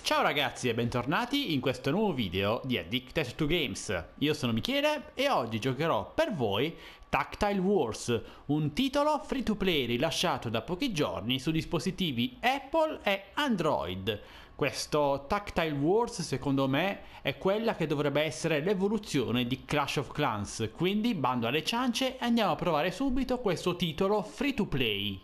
Ciao ragazzi e bentornati in questo nuovo video di Addicted to Games. Io sono Michele e oggi giocherò per voi Tactile Wars, un titolo free to play rilasciato da pochi giorni su dispositivi Apple e Android. Questo Tactile Wars secondo me è quella che dovrebbe essere l'evoluzione di Clash of Clans, quindi bando alle ciance e andiamo a provare subito questo titolo free to play.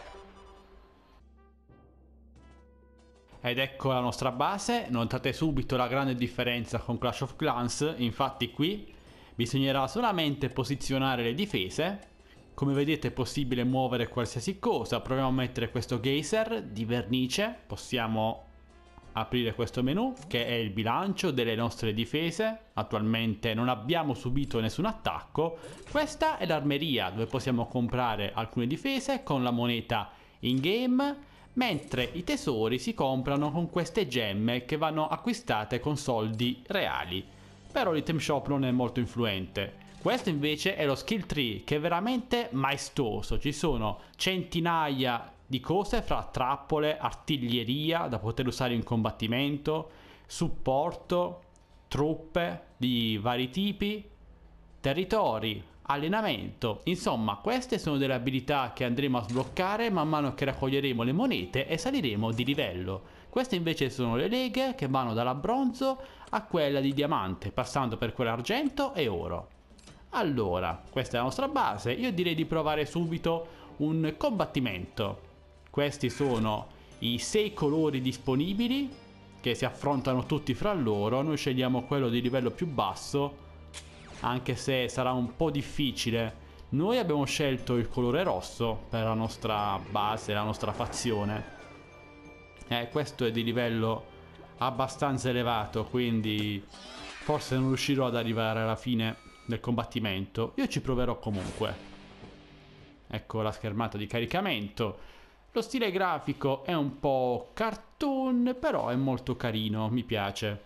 Ed ecco la nostra base, notate subito la grande differenza con Clash of Clans, infatti qui bisognerà solamente posizionare le difese. Come vedete è possibile muovere qualsiasi cosa, proviamo a mettere questo geyser di vernice, possiamo aprire questo menu che è il bilancio delle nostre difese. Attualmente non abbiamo subito nessun attacco. Questa è l'armeria dove possiamo comprare alcune difese con la moneta in game, mentre i tesori si comprano con queste gemme che vanno acquistate con soldi reali. Però l'item shop non è molto influente. Questo invece è lo skill tree, che è veramente maestoso. Ci sono centinaia di cose fra trappole, artiglieria da poter usare in combattimento, supporto, truppe di vari tipi, territori, allenamento. Insomma, queste sono delle abilità che andremo a sbloccare man mano che raccoglieremo le monete e saliremo di livello. Queste invece sono le leghe che vanno dalla bronzo a quella di diamante, passando per quella argento e oro. Allora, questa è la nostra base. Io direi di provare subito un combattimento. Questi sono i 6 colori disponibili che si affrontano tutti fra loro. Noi scegliamo quello di livello più basso, anche se sarà un po' difficile. Noi abbiamo scelto il colore rosso per la nostra base, la nostra fazione. Questo è di livello abbastanza elevato, quindi forse non riuscirò ad arrivare alla fine del combattimento. Io ci proverò comunque. Ecco la schermata di caricamento. Lo stile grafico è un po' cartoon, però è molto carino, mi piace.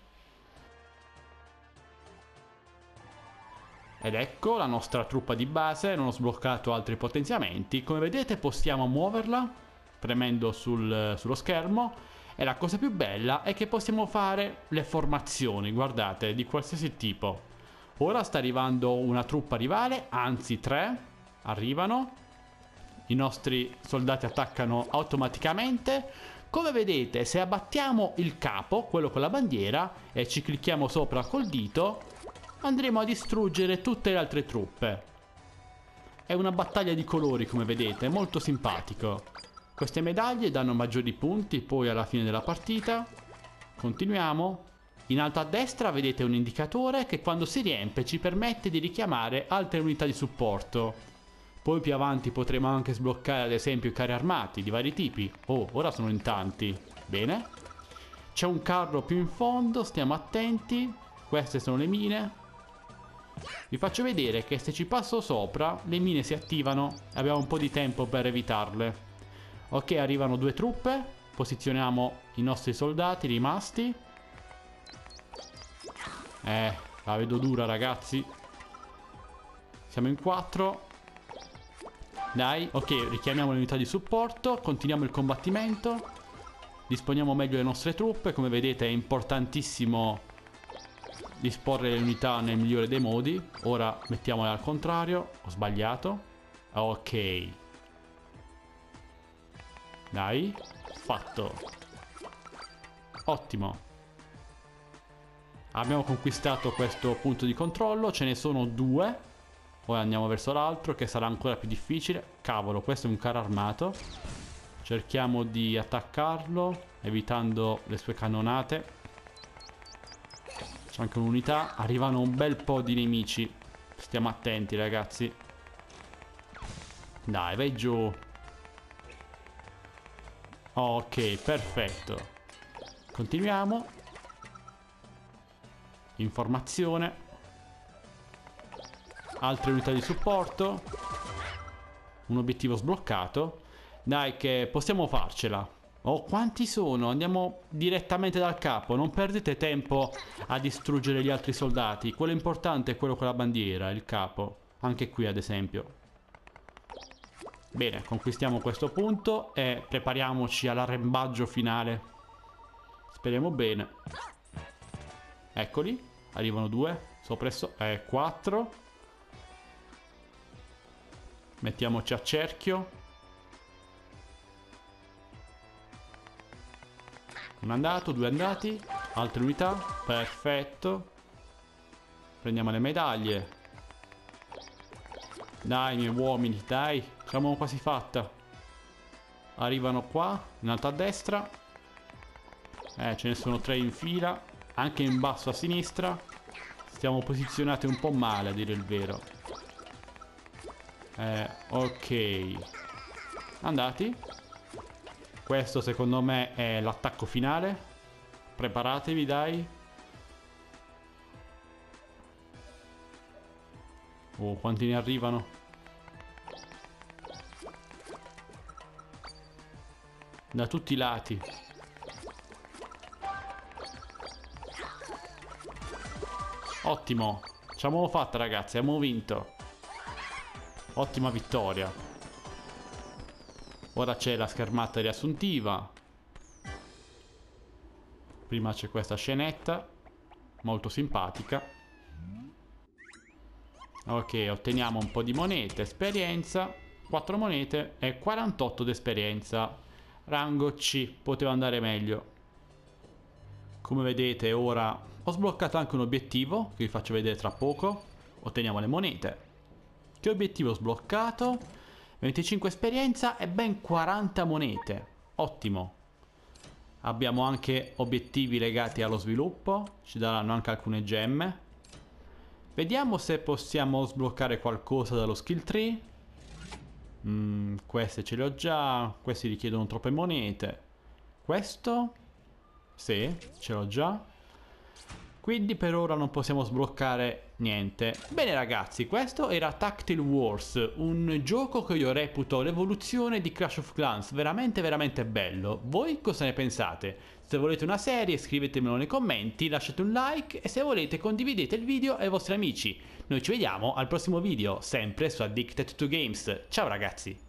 Ed ecco la nostra truppa di base, non ho sbloccato altri potenziamenti. Come vedete possiamo muoverla premendo sullo schermo, e la cosa più bella è che possiamo fare le formazioni, guardate, di qualsiasi tipo. Ora sta arrivando una truppa rivale, anzi 3 arrivano. I nostri soldati attaccano automaticamente. Come vedete, se abbattiamo il capo, quello con la bandiera, e ci clicchiamo sopra col dito, andremo a distruggere tutte le altre truppe. È una battaglia di colori, come vedete, molto simpatico. Queste medaglie danno maggiori punti poi alla fine della partita. Continuiamo. In alto a destra vedete un indicatore che quando si riempie ci permette di richiamare altre unità di supporto. Poi più avanti potremo anche sbloccare ad esempio i carri armati di vari tipi. Oh, ora sono in tanti. Bene. C'è un carro più in fondo, stiamo attenti. Queste sono le mine. Vi faccio vedere che se ci passo sopra le mine si attivano. Abbiamo un po' di tempo per evitarle. Ok, arrivano 2 truppe. Posizioniamo i nostri soldati rimasti. La vedo dura ragazzi. Siamo in 4. Dai, ok, richiamiamo le unità di supporto. Continuiamo il combattimento. Disponiamo meglio le nostre truppe. Come vedete è importantissimo disporre le unità nel migliore dei modi. Ora mettiamole al contrario. Ho sbagliato. Ok. Dai. Fatto. Ottimo. Abbiamo conquistato questo punto di controllo. Ce ne sono 2. Ora andiamo verso l'altro che sarà ancora più difficile. Cavolo, questo è un carro armato. Cerchiamo di attaccarlo evitando le sue cannonate. C'è anche un'unità. Arrivano un bel po' di nemici. Stiamo attenti ragazzi. Dai, vai giù. Ok, perfetto. Continuiamo. Informazione. Altre unità di supporto. Un obiettivo sbloccato. Dai che possiamo farcela. Oh, quanti sono? Andiamo direttamente dal capo. Non perdete tempo a distruggere gli altri soldati. Quello importante è quello con la bandiera, il capo. Anche qui ad esempio. Bene, conquistiamo questo punto e prepariamoci all'arrembaggio finale. Speriamo bene. Eccoli. Arrivano 2. Sopra e 4. Mettiamoci a cerchio. Un andato, 2 andati. Altre unità. Perfetto. Prendiamo le medaglie. Dai, miei uomini, dai. Ce l'abbiamo quasi fatta. Arrivano qua, in alto a destra. Ce ne sono 3 in fila. Anche in basso a sinistra. Stiamo posizionati un po' male, a dire il vero. Ok. Andati. Questo secondo me è l'attacco finale. Preparatevi, dai. Oh, quanti ne arrivano? Da tutti i lati. Ottimo. Ce l'abbiamo fatta, ragazzi. Abbiamo vinto. Ottima vittoria. Ora c'è la schermata riassuntiva. Prima c'è questa scenetta. Molto simpatica. Ok, otteniamo un po' di monete. Esperienza. 4 monete e 48 di esperienza. Rango C, poteva andare meglio. Come vedete ora ho sbloccato anche un obiettivo che vi faccio vedere tra poco. Otteniamo le monete. Che obiettivo ho sbloccato? 25 esperienza e ben 40 monete. Ottimo. Abbiamo anche obiettivi legati allo sviluppo. Ci daranno anche alcune gemme. Vediamo se possiamo sbloccare qualcosa dallo skill tree. Queste ce le ho già. Questi richiedono troppe monete. Questo? Sì, ce l'ho già. Quindi per ora non possiamo sbloccare niente. Bene ragazzi, questo era Tactile Wars, un gioco che io reputo l'evoluzione di Clash of Clans, veramente veramente bello. Voi cosa ne pensate? Se volete una serie scrivetemelo nei commenti, lasciate un like e se volete condividete il video ai vostri amici. Noi ci vediamo al prossimo video, sempre su Addicted to Games. Ciao ragazzi!